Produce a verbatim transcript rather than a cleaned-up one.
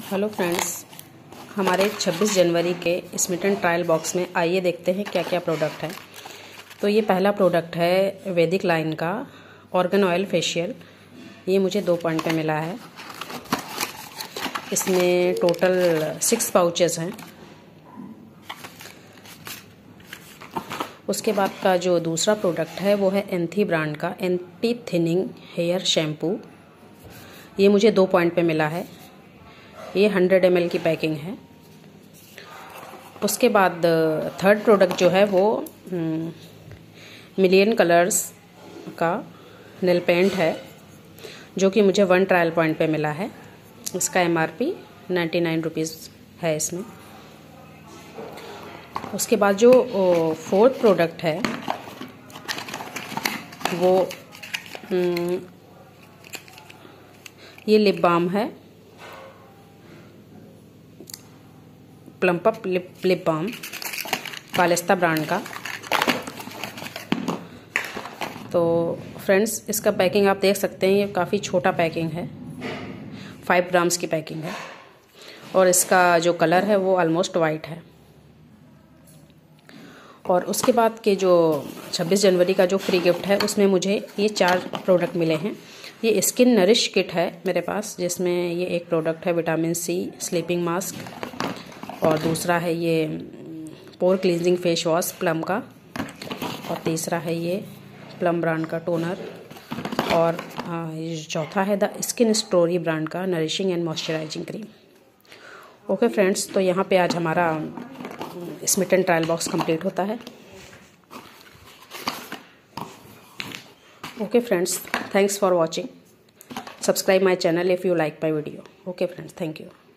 Hello friends, हमारे छब्बीस जनवरी के स्मिटन ट्रायल बॉक्स में आइए देखते हैं क्या क्या प्रोडक्ट है। तो ये पहला प्रोडक्ट है वैदिक लाइन का ऑर्गन ऑयल फेशियल। ये मुझे दो पॉइंट पे मिला है। इसमें टोटल सिक्स पाउचेस हैं। उसके बाद का जो दूसरा प्रोडक्ट है वो है एंथी ब्रांड का एंटी थिनिंग हेयर शैम्पू। ये मुझे दो पॉइंट पे मिला है। ये हंड्रेड एम एल की पैकिंग है। उसके बाद थर्ड प्रोडक्ट जो है वो मिलियन कलर्स का नेल पेंट है, जो कि मुझे वन ट्रायल पॉइंट पे मिला है। इसका M R P ninety nine rupees है इसमें। उसके बाद जो फोर्थ प्रोडक्ट है वो ये लिप बाम है, plump up lip lip balm पालेस्ता ब्रांड का। तो फ्रेंड्स, इसका पैकिंग आप देख सकते हैं। ये काफ़ी छोटा पैकिंग है, फाइव ग्राम्स की पैकिंग है, और इसका जो कलर है वो ऑलमोस्ट वाइट है। और उसके बाद के जो छब्बीस जनवरी का जो फ्री गिफ्ट है उसमें मुझे ये चार प्रोडक्ट मिले हैं। ये स्किन नरिश किट है मेरे पास, जिसमें ये एक प्रोडक्ट है विटामिन सी स्लीपिंग मास्क, और दूसरा है ये pore cleansing face wash Plum का, और तीसरा है ये प्लम ब्रांड का टोनर, और ये चौथा है द स्किन स्टोरी ब्रांड का nourishing and moisturising cream. Okay friends, तो यहाँ पे आज हमारा स्मिटन ट्रायल बॉक्स कंप्लीट होता है। Okay friends, thanks for watching. Subscribe my channel if you like my video. Okay friends, thank you.